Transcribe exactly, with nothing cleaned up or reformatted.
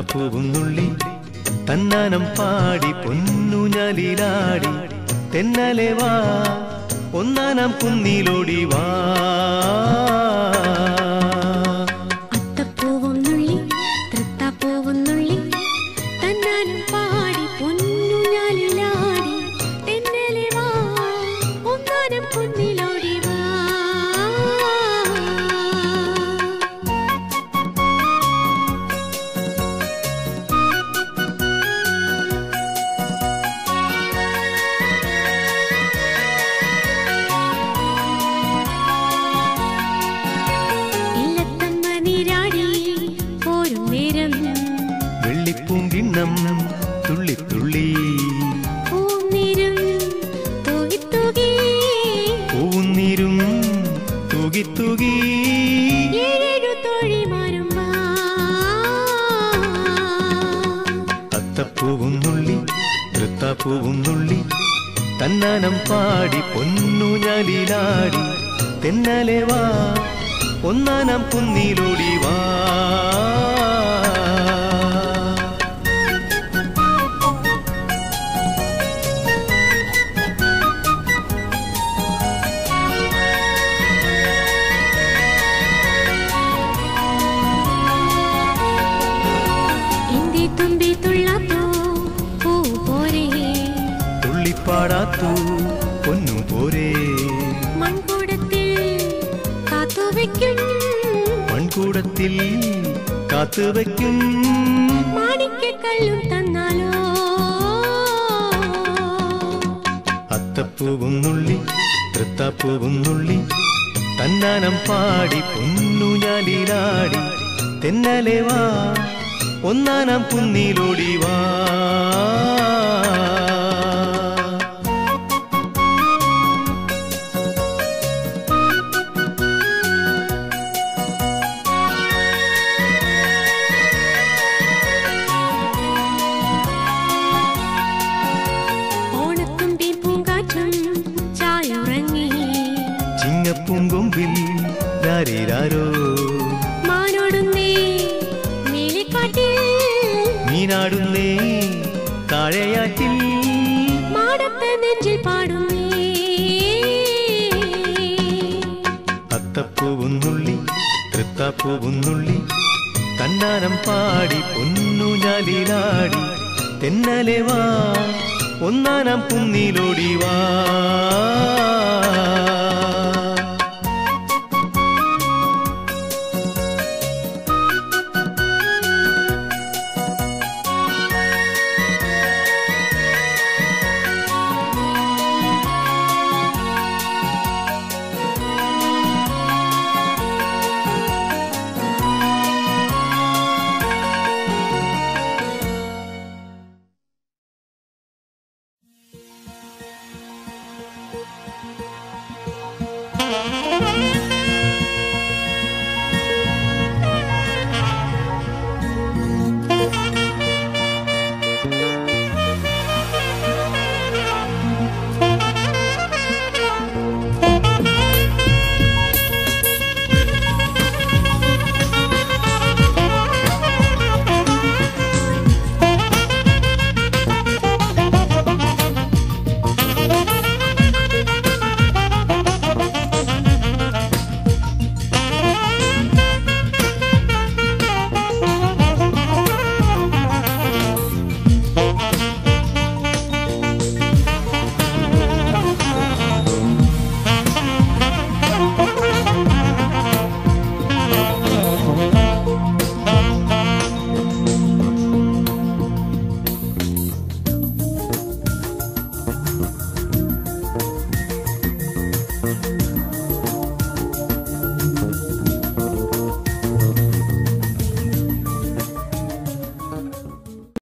അത്തപ്പൂവുന്നുള്ളി തന്നാനം പാടി പൊന്നൂഞ്ഞാലിലാടി തെന്നലെ വാ ഒന്നാനാം കുന്നിലോടി വാ അത്തപ്പൂവുന്നുള്ളി തൃത്താപ്പൂവുന്നുള്ളി തന്നാനം പാടി പൊന്നൂഞ്ഞാലിലാടി തെന്നലെ വാ ഒന്നാനാം കുന്നിലോടി വാ വെള്ളിപ്പൂങ്കിണ്ണം തുള്ളി തുള്ളി പൂന്നീരും തൂകി തൂകി പൂന്നീരും തൂകി തൂകി ഏഴു തോഴിമാരും അത്തപ്പൂവുന്നുള്ളി തൃത്താപ്പൂവുന്നുള്ളി തന്നാനം പാടി പൊന്നൂഞ്ഞാലിലാടി തെന്നലെ വാ ഒന്നാനാം കുന്നിലോടി വാ തുമ്പി തുള്ളാത്തോ പൂ പോരേ തുള്ളിപ്പാടാത്തു പൊന്നു പോരേ മൺകൂടത്തിൽ കാത്തുവയ്ക്കും മൺകൂടത്തിൽ കാത്തുവയ്ക്കും മാണിക്കക്കല്ലും തന്നാലോ അത്തപ്പൂവുന്നുള്ളി തൃത്താപ്പൂവുന്നുള്ളി തന്നാനം പാടി പൊന്നൂഞ്ഞാലിലാടി തെന്നലെ വാ ഒന്നാനാം കുന്നിലോടി വാ ഓണത്തുമ്പി പൂങ്കാറ്റും ചായുറങ്ങി ചിങ്ങപ്പൂങ്കൊമ്പിൽ രാരേരാരോ മാനോടുന്നേ നീലിക്കാട്ടിൽ നീനാടുന്നേ താഴെയാറ്റിൽ മാടത്തെ നെഞ്ചിൽ പാടുന്നേ അത്തപ്പൂവുന്നുള്ളി തൃത്താപ്പൂവുന്നുള്ളി തന്നാനം പാടി പൊന്നൂഞ്ഞാലിലാടി തെന്നലെ വാ ഒന്നാനാം കുന്നിലോടി വാ